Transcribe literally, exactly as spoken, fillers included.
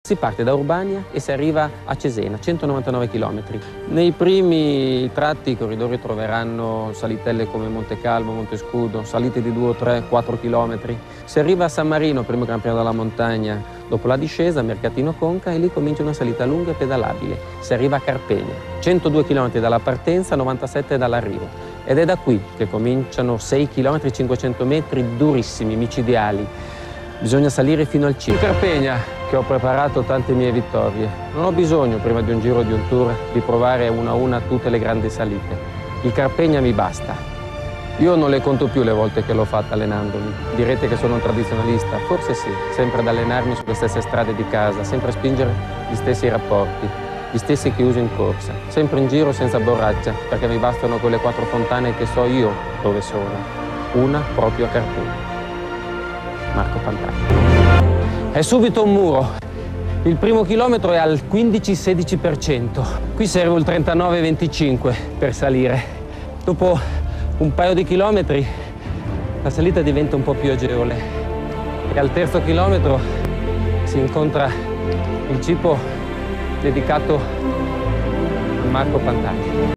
Si parte da Urbania e si arriva a Cesena, centonovantanove chilometri. Nei primi tratti i corridori troveranno salitelle come Monte Calvo, Monte Scudo, salite di due, tre, quattro chilometri. Si arriva a San Marino, primo campionato della montagna, dopo la discesa, Mercatino Conca, e lì comincia una salita lunga e pedalabile. Si arriva a Carpegna, centodue chilometri dalla partenza, novantasette dall'arrivo. Ed è da qui che cominciano sei chilometri, cinquecento metri durissimi, micidiali. Bisogna salire fino al cimo. In Carpegna, che ho preparato tante mie vittorie, non ho bisogno, prima di un giro o di un tour, di provare una a una tutte le grandi salite. Il Carpegna mi basta. Io non le conto più le volte che l'ho fatta allenandomi. Direte che sono un tradizionalista? Forse sì, sempre ad allenarmi sulle stesse strade di casa, sempre a spingere gli stessi rapporti, gli stessi che uso in corsa, sempre in giro senza borraccia, perché mi bastano quelle quattro fontane che so io dove sono. Una proprio a Carpegna. Marco Pantani. È subito un muro. Il primo chilometro è al quindici sedici per cento. Qui serve il trentanove venticinque per salire. Dopo un paio di chilometri la salita diventa un po' più agevole. E al terzo chilometro si incontra il cipo dedicato a Marco Pantani.